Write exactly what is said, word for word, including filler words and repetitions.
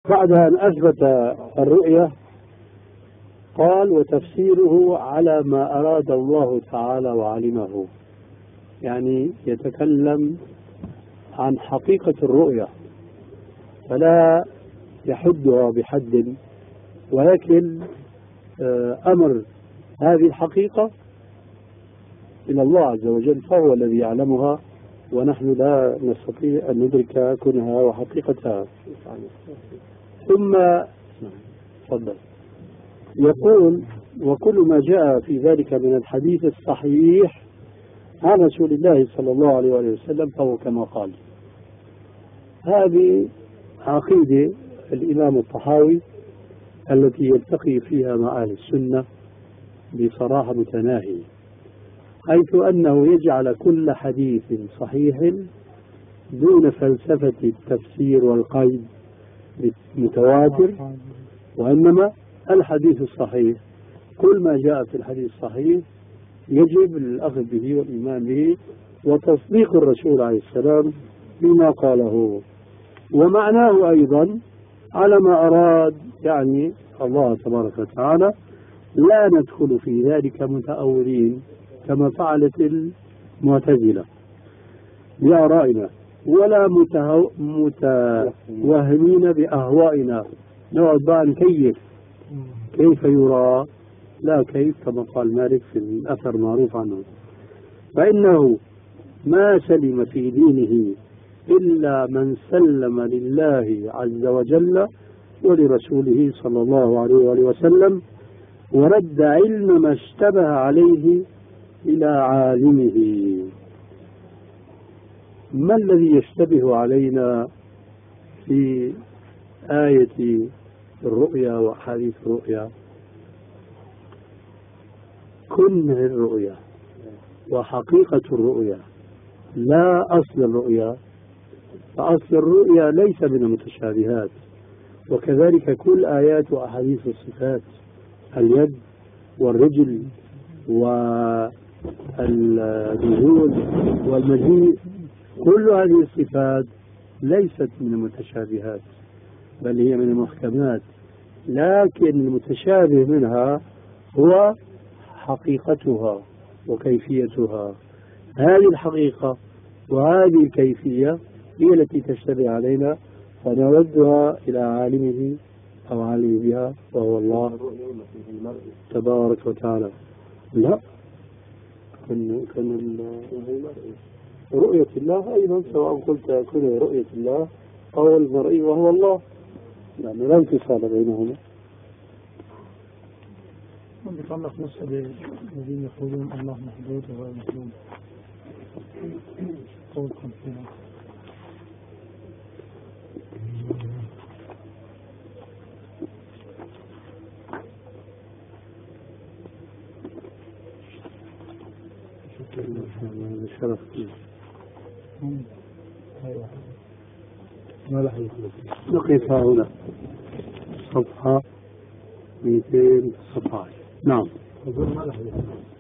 بعد أن أثبت الرؤية قال وتفسيره على ما أراد الله تعالى وعلمه، يعني يتكلم عن حقيقة الرؤية فلا يحدها بحد، ولكن أمر هذه الحقيقة إلى الله عز وجل، فهو الذي يعلمها ونحن لا نستطيع أن ندرك كنها وحقيقتها. ثم تفضل. يقول وكل ما جاء في ذلك من الحديث الصحيح عن رسول الله صلى الله عليه وسلم فهو كما قال. هذه عقيدة الإمام الطحاوي التي يلتقي فيها مع أهل السنة بصراحة متناهية، حيث أنه يجعل كل حديث صحيح دون فلسفة التفسير والقيد متواتر، وإنما الحديث الصحيح كل ما جاء في الحديث الصحيح يجب الأخذ به والإيمان به وتصديق الرسول عليه السلام بما قاله، ومعناه أيضا على ما أراد يعني الله تبارك وتعالى. لا ندخل في ذلك متأولين كما فعلت المعتزلة بآرائنا، ولا متوهمين بأهوائنا نقعد بقى نكيف كيف يرى، لا كيف كما قال مالك في الأثر معروف عنه، فإنه ما سلم في دينه إلا من سلم لله عز وجل ولرسوله صلى الله عليه وآله وسلم، ورد علم ما اشتبه عليه إلى عالمه. ما الذي يشتبه علينا في آية الرؤيا وحديث الرؤيا؟ كنه الرؤيا وحقيقة الرؤيا لا أصل الرؤيا، فأصل الرؤيا ليس من المتشابهات، وكذلك كل آيات وأحاديث الصفات، اليد والرجل والنزول والمجيء، كل هذه الصفات ليست من المتشابهات بل هي من المحكمات، لكن المتشابه منها هو حقيقتها وكيفيتها. هذه الحقيقة وهذه الكيفية هي التي تشتبه علينا، فنردها إلى عالمه أو عالم بها وهو الله تبارك وتعالى. لا كان كان رؤية الله أيضا سواء قلت كن رؤية الله أو المرئي وهو الله، يعني لا انفصال بينهما. من يتعلق مسألة الذين يقولون الله محدود وغير محدود قولكم فيها؟ هذا شرف ما راح نقف هنا صفحة مئتين وسبعة عشر. نعم.